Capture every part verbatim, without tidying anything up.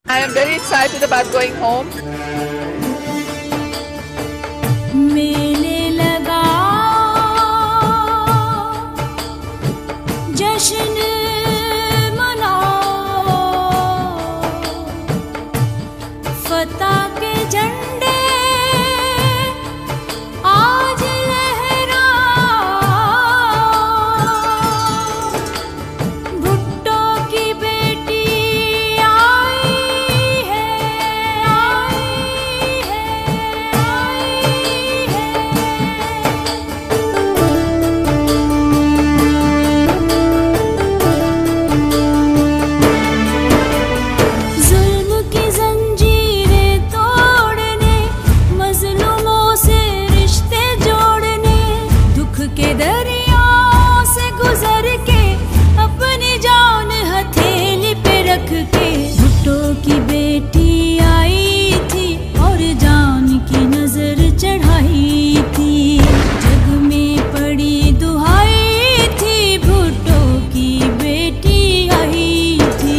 I am very excited about going home. मेले लगा जश्न मनाओ, फतह के झंडे आज लहराओ, भुट्टो की बेटी आई है, आई है, आई है। जुल्म की जंजीरें तोड़ने, मजलूमों से रिश्ते जोड़ने, दुख के दरियाओं से गुजर के अपनी जान हथेली पे रख के, भुट्टो की बेटी आई थी और जान की नजर चढ़ाई थी, जग में पड़ी दुहाई थी, भुट्टो की बेटी आई थी।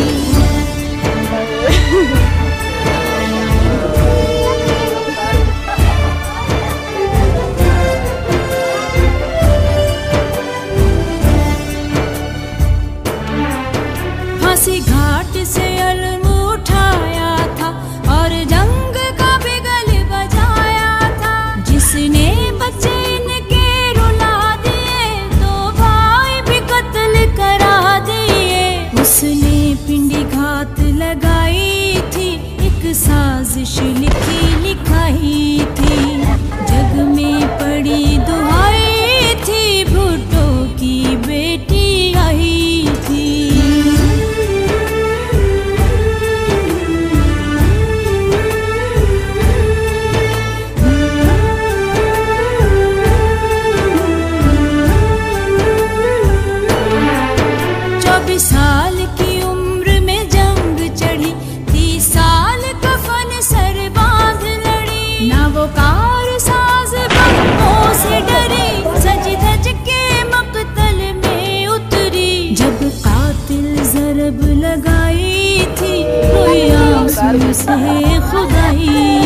फांसी घाट से अलम उठाया था और जंग का बिगल बजाया था, जिसने बच्चे इनके रुला दिए, दो भाई भी कत्ल करा दिए, उसने पिंडी घात लगाई थी, एक साजिश लिखी लिखाई थी, जग में पड़ी दुहाई थी, भुट्टो की बेटी आई थी। चौबीस साल की उम्र में जंग चढ़ी, तीस साल कफन सर बांध लड़ी, ना वो कार साज बमों से डरी, सज धज के मकतल में उतरी, जब कातिल जरब लगाई थी, रोई आंसू से खुदाई